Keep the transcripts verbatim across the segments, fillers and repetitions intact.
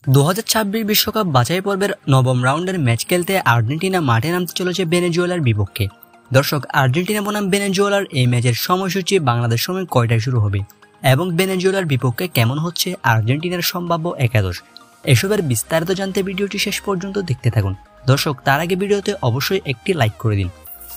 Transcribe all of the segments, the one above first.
দু হাজার ছাব্বিশ বিশ্বকাপ বাছাই পর্বের নবম রাউন্ডের ম্যাচ খেলতে আর্জেন্টিনা মাঠে নামতে চলেছে ভেনেজুয়েলার বিপক্ষে। দর্শক, আর্জেন্টিনা বনাম ভেনেজুয়েলার এই ম্যাচের সময়সূচি বাংলাদেশ সময় কয়টায় শুরু হবে এবং ভেনেজুয়েলার বিপক্ষে কেমন হচ্ছে আর্জেন্টিনার সম্ভাব্য একাদশ, এসবের বিস্তারিত জানতে ভিডিওটি শেষ পর্যন্ত দেখতে থাকুন। দর্শক, তার আগে ভিডিওতে অবশ্যই একটি লাইক করে দিন।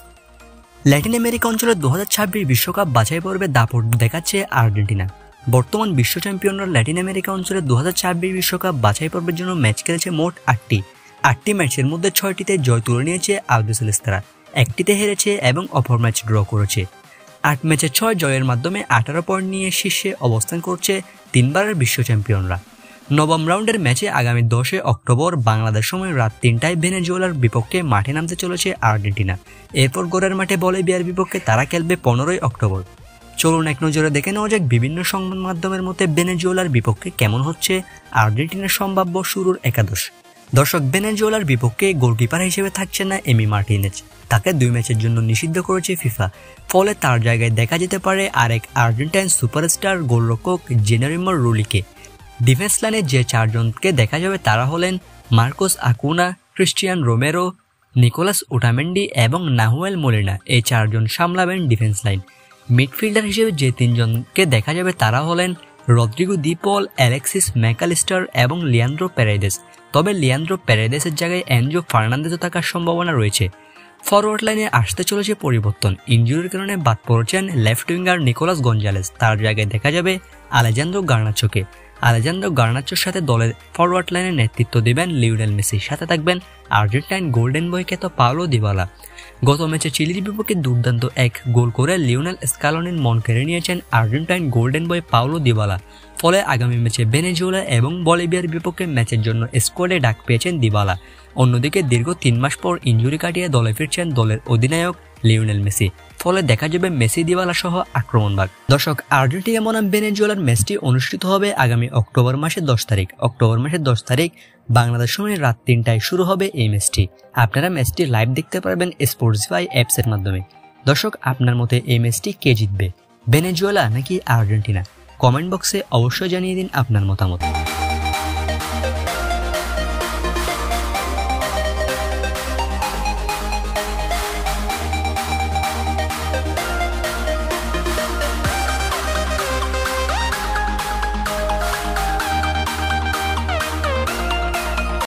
ল্যাটিন আমেরিকা অঞ্চলের দু হাজার ছাব্বিশ বিশ্বকাপ বাছাই পর্বে দাপট দেখাচ্ছে আর্জেন্টিনা। বর্তমান বিশ্ব চ্যাম্পিয়নরা ল্যাটিন আমেরিকা অঞ্চলের দু হাজার ছাব্বিশ বিশ্বকাপ বাছাই পর্বের জন্য ম্যাচ খেলেছে মোট আটটি আটটি ম্যাচের মধ্যে ছয়টিতে জয় তুলে নিয়েছে আলবিসেলেস্তারা, একটিতে হেরেছে এবং অপর ম্যাচ ড্র করেছে। আট ম্যাচে ছয় জয়ের মাধ্যমে আঠারো পয়েন্ট নিয়ে শীর্ষে অবস্থান করছে তিনবারের বিশ্ব চ্যাম্পিয়নরা। নবম রাউন্ডের ম্যাচে আগামী দশই অক্টোবর বাংলাদেশ সময় রাত তিনটায় ভেনেজুয়েলার বিপক্ষে মাঠে নামতে চলেছে আর্জেন্টিনা। এরপর ঘরের মাঠে বলিভিয়ার বিপক্ষে তারা খেলবে পনেরোই অক্টোবর। চলুন এক নজরে দেখে নেওয়া যাক বিভিন্ন সংবাদ মাধ্যমের মধ্যে ভেনেজুয়েলার বিপক্ষে কেমন হচ্ছে আর্জেন্টিনার সম্ভাব্য শুরুর একাদশ। দর্শক, ভেনেজুয়েলার বিপক্ষে গোলকিপার হিসেবে থাকছে না এমি মার্টিনেজ, তাকে দুই ম্যাচের জন্য নিষিদ্ধ করেছে ফিফা। ফলে তার জায়গায় দেখা যেতে পারে আরেক আর্জেন্টাইন সুপারস্টার গোলরক্ষক জেনেরিমো রুলিকে। ডিফেন্স লাইনে যে চারজনকে দেখা যাবে তারা হলেন Marcos Acuna, Cristian Romero, Nicolas Otamendi এবং নাহুয়েল মোলিনা। এই চারজন সামলাবেন ডিফেন্স লাইন। মিডফিল্ডার হিসেবে যে তিনজনকে দেখা যাবে তারা হলেন Rodrigo De Paul, Alexis Mac Allister এবং লিয়ান্দ্রো প্যারেদেস। তবে লিয়ান্দ্রো প্যারেদেসের জায়গায় এনজো ফার্নান্দেজও থাকার সম্ভাবনা রয়েছে। ফরওয়ার্ড লাইনে আসতে চলেছে পরিবর্তন। ইনজুরির কারণে বাদ পড়েছেন লেফট উইঙ্গার নিকোলাস গঞ্জালেস, তার জায়গায় দেখা যাবে আলেজান্দ্রো গার্নাচোকে। আলেজান্দ্রো গার্নাচোর সাথে দলের ফরওয়ার্ড লাইনে নেতৃত্ব দেবেন লিওনেল মেসি, সাথে থাকবেন আর্জেন্টাইন গোল্ডেন বয় খ্যাত পাওলো দিবালা। গত ম্যাচে চিলির বিপক্ষে দুর্দান্ত এক গোল করে লিওনেল স্কালোনির মন কেড়ে নিয়েছেন Argentine golden boy Paulo Dybala. ফলে আগামী ম্যাচে ভেনেজুয়েলা এবং বলিভিয়ার বিপক্ষে ম্যাচের জন্য স্কোয়াডে ডাক পেয়েছেন দিবালা। অন্যদিকে দীর্ঘ তিন মাস পর ইনজুরি কাটিয়ে দলে ফিরছেন দলের অধিনায়ক লিওনেল মেসি। ফলে দেখা যাবে মেসি দিবালা সহ আক্রমণভাগ। দর্শক, আর্জেন্টিনা বনাম ভেনেজুয়েলার ম্যাচটি অনুষ্ঠিত হবে আগামী অক্টোবর মাসের দশ তারিখ। অক্টোবর মাসের দশ তারিখ বাংলাদেশ সময় রাত তিনটায় শুরু হবে এই ম্যাচটি। আপনারা ম্যাচটি লাইভ দেখতে পারবেন স্পোর্টসফাই অ্যাপসের মাধ্যমে। দর্শক, আপনার মতে এই ম্যাচটি কে জিতবে, ভেনেজুয়েলা নাকি আর্জেন্টিনা? কমেন্ট বক্সে অবশ্যই জানিয়ে দিন আপনার মতামত।